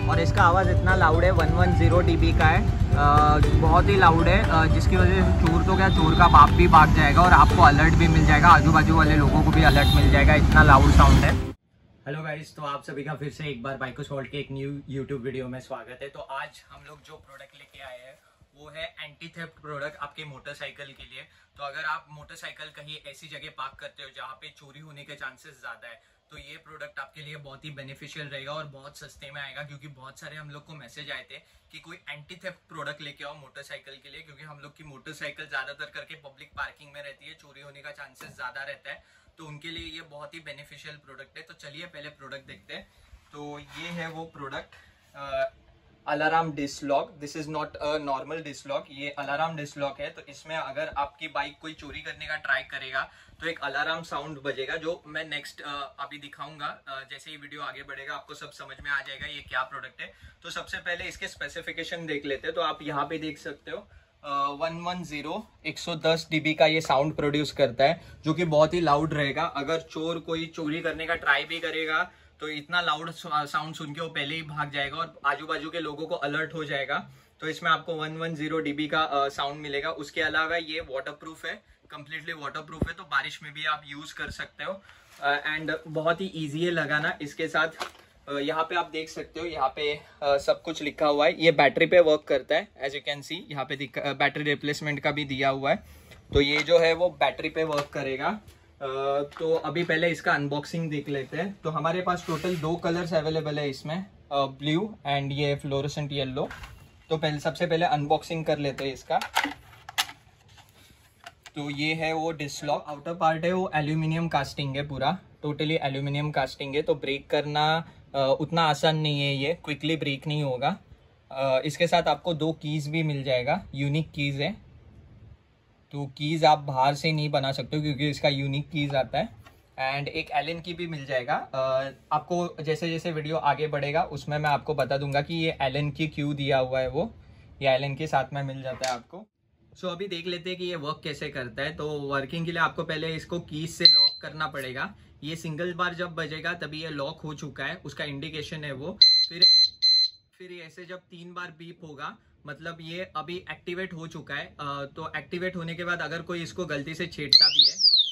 और इसका आवाज़ इतना लाउड है, 110 dB का है, बहुत ही लाउड है, जिसकी वजह से चोर तो क्या, चोर का बाप भी भाग जाएगा और आपको अलर्ट भी मिल जाएगा, आजू बाजू वाले लोगों को भी अलर्ट मिल जाएगा, इतना लाउड साउंड है। हेलो गाइस, तो आप सभी का फिर से एक बार बाइकोस वर्ल्ड के एक न्यू यूट्यूब वीडियो में स्वागत है। तो आज हम लोग जो प्रोडक्ट लेके आए हैं वो है एंटी थेफ्ट प्रोडक्ट आपके मोटरसाइकिल के लिए। तो अगर आप मोटरसाइकिल कहीं ऐसी जगह पार्क करते हो जहाँ पे चोरी होने के चांसेस ज़्यादा है, तो ये प्रोडक्ट आपके लिए बहुत ही बेनिफिशियल रहेगा और बहुत सस्ते में आएगा, क्योंकि बहुत सारे हम लोग को मैसेज आए थे कि कोई एंटी थेफ्ट प्रोडक्ट लेके आओ मोटरसाइकिल के लिए, क्योंकि हम लोग की मोटरसाइकिल ज़्यादातर करके पब्लिक पार्किंग में रहती है, चोरी होने का चांसेस ज़्यादा रहता है, तो उनके लिए ये बहुत ही बेनिफिशियल प्रोडक्ट है। तो चलिए पहले प्रोडक्ट देखते हैं। तो ये है वो product, alarm disc lock. This is not a normal disc lock, ये अलार्म डिस्क लॉक है। तो इसमें अगर आपकी बाइक कोई चोरी करने का ट्राई करेगा तो एक अलार्म साउंड बजेगा, जो मैं नेक्स्ट अभी दिखाऊंगा। जैसे ही वीडियो आगे बढ़ेगा आपको सब समझ में आ जाएगा ये क्या प्रोडक्ट है। तो सबसे पहले इसके स्पेसिफिकेशन देख लेते हैं। तो आप यहाँ पे देख सकते हो 110 dB का ये साउंड प्रोड्यूस करता है, जो कि बहुत ही लाउड रहेगा। अगर चोर कोई चोरी करने का ट्राई भी करेगा तो इतना लाउड साउंड सुन के वो पहले ही भाग जाएगा और आजू बाजू के लोगों को अलर्ट हो जाएगा। तो इसमें आपको 110 dB का साउंड मिलेगा। उसके अलावा ये वाटरप्रूफ है, कंप्लीटली वाटरप्रूफ है, तो बारिश में भी आप यूज कर सकते हो एंड बहुत ही ईजी है लगाना। इसके साथ यहाँ पे आप देख सकते हो, यहाँ पे सब कुछ लिखा हुआ है। ये बैटरी पे वर्क करता है, एज यू कैन सी यहाँ पे बैटरी रिप्लेसमेंट का भी दिया हुआ है। तो ये जो है वो बैटरी पे वर्क करेगा। तो अभी पहले इसका अनबॉक्सिंग देख लेते हैं। तो हमारे पास टोटल 2 कलर्स अवेलेबल है इसमें, ब्लू एंड ये फ्लोरोसेंट येलो। तो सबसे पहले अनबॉक्सिंग कर लेते हैं इसका। तो ये है वो डिस्क लॉक। आउटर पार्ट है वो एल्यूमिनियम कास्टिंग है, पूरा टोटली एल्यूमिनियम कास्टिंग है। तो ब्रेक करना उतना आसान नहीं है, ये क्विकली ब्रेक नहीं होगा। इसके साथ आपको 2 कीज़ भी मिल जाएगा, यूनिक कीज़ है। तो कीज़ आप बाहर से नहीं बना सकते हो क्योंकि इसका यूनिक कीज़ आता है। एंड एक एलन की भी मिल जाएगा। आपको जैसे जैसे वीडियो आगे बढ़ेगा उसमें मैं आपको बता दूंगा कि ये एलन की क्यों दिया हुआ है, वो ये एलन के साथ में मिल जाता है आपको। सो अभी देख लेते हैं कि ये वर्क कैसे करता है। तो वर्किंग के लिए आपको पहले इसको कीज से लॉक करना पड़ेगा। ये सिंगल बार जब बजेगा तभी ये लॉक हो चुका है, उसका इंडिकेशन है वो। फिर ऐसे जब 3 बार बीप होगा मतलब ये अभी एक्टिवेट हो चुका है। तो एक्टिवेट होने के बाद अगर कोई इसको गलती से छेड़ता भी है,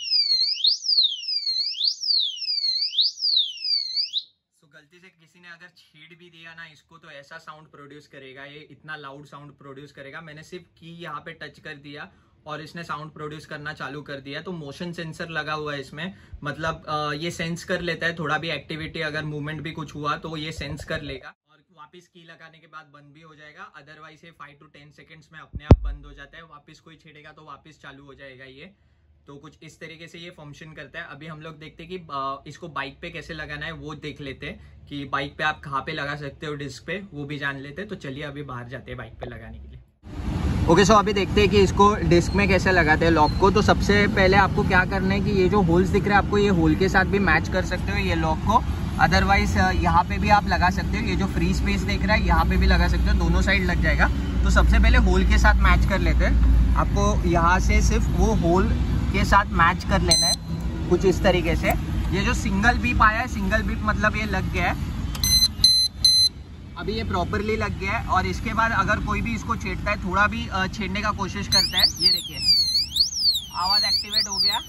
तो गलती से किसी ने अगर छेड़ भी दिया ना इसको, तो ऐसा साउंड प्रोड्यूस करेगा, ये इतना लाउड साउंड प्रोड्यूस करेगा। मैंने सिर्फ की यहाँ पे टच कर दिया और इसने साउंड प्रोड्यूस करना चालू कर दिया। तो मोशन सेंसर लगा हुआ है इसमें, मतलब ये सेंस कर लेता है थोड़ा भी एक्टिविटी, अगर मूवमेंट भी कुछ हुआ तो ये सेंस कर लेगा और वापस की लगाने के बाद बंद भी हो जाएगा। अदरवाइज ये 5 to 10 सेकेंड्स में अपने आप बंद हो जाता है। वापस कोई छेड़ेगा तो वापस चालू हो जाएगा ये। तो कुछ इस तरीके से ये फंक्शन करता है। अभी हम लोग देखते हैं कि इसको बाइक पे कैसे लगाना है, वो देख लेते हैं कि बाइक पे आप कहाँ पे लगा सकते हो डिस्क पे, वो भी जान लेते हैं। तो चलिए अभी बाहर जाते हैं बाइक पे लगाने के लिए। ओके, सो अभी देखते हैं कि इसको डिस्क में कैसे लगाते हैं लॉक को। तो सबसे पहले आपको क्या करना है कि ये जो होल्स दिख रहे हैं आपको, ये होल के साथ भी मैच कर सकते हो ये लॉक को। अदरवाइज यहाँ पे भी आप लगा सकते हो, ये जो फ्री स्पेस दिख रहा है यहाँ पे भी लगा सकते हो, दोनों साइड लग जाएगा। तो सबसे पहले होल के साथ मैच कर लेते हैं। आपको यहाँ से सिर्फ वो होल के साथ मैच कर लेना है कुछ इस तरीके से। ये जो सिंगल बीप आया है, सिंगल बीप मतलब ये लग गया है, अभी ये प्रॉपरली लग गया है। और इसके बाद अगर कोई भी इसको छेड़ता है, थोड़ा भी छेड़ने का कोशिश करता है, ये देखिए आवाज एक्टिवेट हो गया।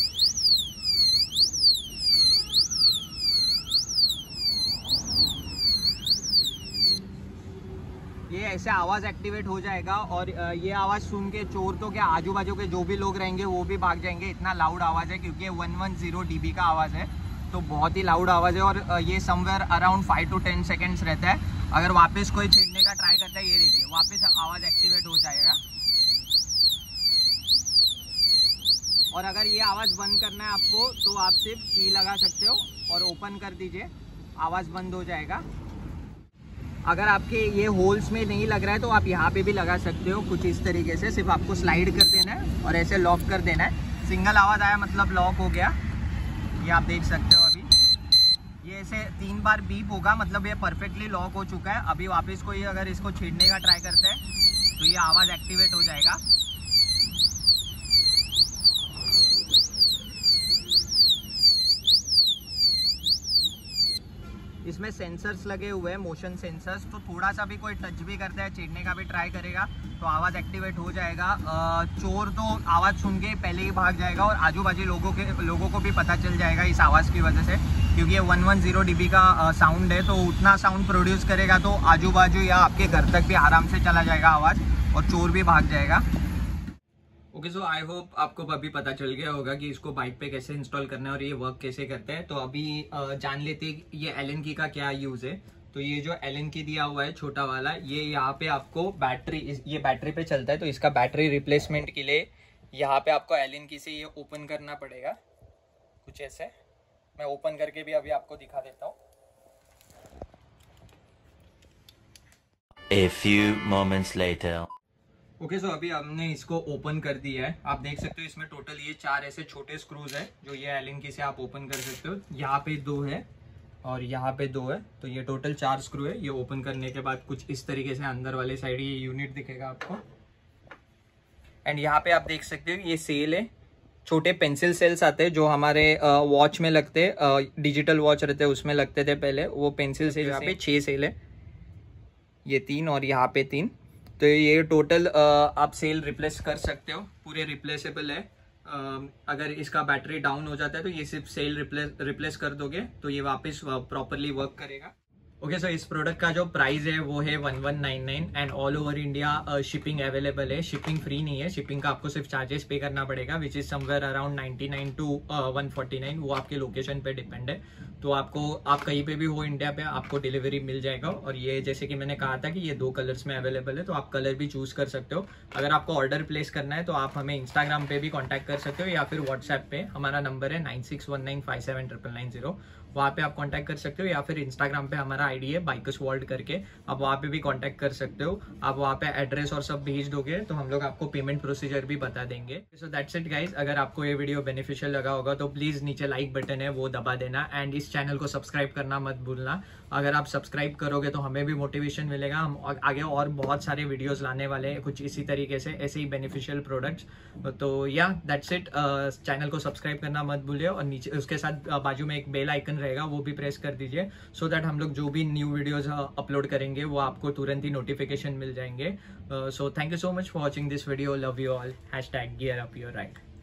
ये ऐसे आवाज एक्टिवेट हो जाएगा और ये आवाज सुन के चोर तो क्या, आजू बाजू के जो भी लोग रहेंगे वो भी भाग जाएंगे। इतना लाउड आवाज है क्योंकि 110 dB का आवाज है, तो बहुत ही लाउड आवाज है। और ये समवेयर अराउंड 5 to 10 सेकेंड्स रहता है। अगर वापस कोई छेड़ने का ट्राई करता है, ये देखिए वापस आवाज एक्टिवेट हो जाएगा। और अगर ये आवाज बंद करना है आपको तो आप सिर्फ की लगा सकते हो और ओपन कर दीजिए, आवाज बंद हो जाएगा। अगर आपके ये होल्स में नहीं लग रहा है तो आप यहाँ पे भी लगा सकते हो कुछ इस तरीके से। सिर्फ आपको स्लाइड कर देना है और ऐसे लॉक कर देना है। सिंगल आवाज आया मतलब लॉक हो गया, ये आप देख सकते हो। अभी ये ऐसे 3 बार बीप होगा मतलब ये परफेक्टली लॉक हो चुका है। अभी वापस कोई अगर इसको छेड़ने का ट्राई करता है तो ये आवाज एक्टिवेट हो जाएगा। इसमें सेंसर्स लगे हुए हैं, मोशन सेंसर्स, तो थोड़ा सा भी कोई टच भी करता है, छेड़ने का भी ट्राई करेगा तो आवाज़ एक्टिवेट हो जाएगा। चोर तो आवाज़ सुन के पहले ही भाग जाएगा और आजू बाजू लोगों को भी पता चल जाएगा इस आवाज़ की वजह से, क्योंकि ये 110 dB का साउंड है, तो उतना साउंड प्रोड्यूस करेगा तो आजू बाजू या आपके घर तक भी आराम से चला जाएगा आवाज़ और चोर भी भाग जाएगा। ओके, सो आई होप आपको अभी पता चल गया होगा कि इसको बाइक पे कैसे इंस्टॉल करना है और ये वर्क कैसे करता है। तो अभी जान लेते हैं ये एलन की का क्या यूज़ है। तो ये जो एलन की दिया हुआ है छोटा वाला, ये यहाँ पे आपको बैटरी, ये बैटरी पे चलता है, तो इसका बैटरी रिप्लेसमेंट के लिए यहाँ पे आपको एलन की से ये ओपन करना पड़ेगा कुछ ऐसे। मैं ओपन करके भी अभी आपको दिखा देता हूँ। A few moments later. Okay, so अभी हमने इसको ओपन कर दिया है। आप देख सकते हो इसमें टोटल ये 4 ऐसे छोटे स्क्रूज है जो ये एलन की से आप ओपन कर सकते हो। यहाँ पे 2 है और यहाँ पे 2 है, तो ये टोटल 4 स्क्रू है। ये ओपन करने के बाद कुछ इस तरीके से अंदर वाले साइड ये यूनिट दिखेगा आपको। एंड यहाँ पे आप देख सकते हो ये सेल है, छोटे पेंसिल सेल्स आते हैं जो हमारे वॉच में लगते, डिजिटल वॉच रहते हैं उसमें लगते थे पहले, वो पेंसिल सेल। यहाँ पे 6 सेल है, ये 3 और यहाँ पे 3, तो ये टोटल आप सेल रिप्लेस कर सकते हो, पूरे रिप्लेसेबल है। अगर इसका बैटरी डाउन हो जाता है तो ये सिर्फ सेल रिप्लेस कर दोगे तो ये वापस प्रॉपरली वर्क करेगा। ओके, सो इस प्रोडक्ट का जो प्राइस है वो है 1199 and all over India shipping available है। शिपिंग फ्री नहीं है, शिपिंग का आपको सिर्फ चार्जेस पे करना पड़ेगा, which is somewhere around 99 to 149, वो आपके लोकेशन पे डिपेंड है। तो आपको, आप कहीं पे भी हो इंडिया पे, आपको डिलीवरी मिल जाएगा। और ये जैसे कि मैंने कहा था कि ये 2 कलर्स में अवेलेबल है, तो आप कलर भी चूज कर सकते हो। अगर आपको ऑर्डर प्लेस करना है तो आप हमें इंस्टाग्राम पे भी कॉन्टैक्ट कर सकते हो या फिर व्हाट्सएप पे, हमारा नंबर है 9619579990, वहाँ पे आप कांटेक्ट कर सकते हो, या फिर इंस्टाग्राम पे हमारा आईडी है बाइकर्स वर्ल्ड करके, आप वहाँ पे भी कांटेक्ट कर सकते हो। आप वहाँ पे एड्रेस और सब भेज दोगे तो हम लोग आपको पेमेंट प्रोसीजर भी बता देंगे। सो दैट्स इट गाइज, अगर आपको ये वीडियो बेनिफिशियल लगा होगा तो प्लीज नीचे लाइक बटन है वो दबा देना एंड इस चैनल को सब्सक्राइब करना मत भूलना। अगर आप सब्सक्राइब करोगे तो हमें भी मोटिवेशन मिलेगा, हम आगे और बहुत सारे वीडियोस लाने वाले हैं कुछ इसी तरीके से, ऐसे ही बेनिफिशियल प्रोडक्ट्स। तो या दैट्स इट, चैनल को सब्सक्राइब करना मत भूलिए और नीचे उसके साथ बाजू में एक बेल आइकन रहेगा वो भी प्रेस कर दीजिए, सो दैट हम लोग जो भी न्यू वीडियोस अपलोड करेंगे वो आपको तुरंत ही नोटिफिकेशन मिल जाएंगे। So thank you so much for watching this video, love you all, #gear up your ride।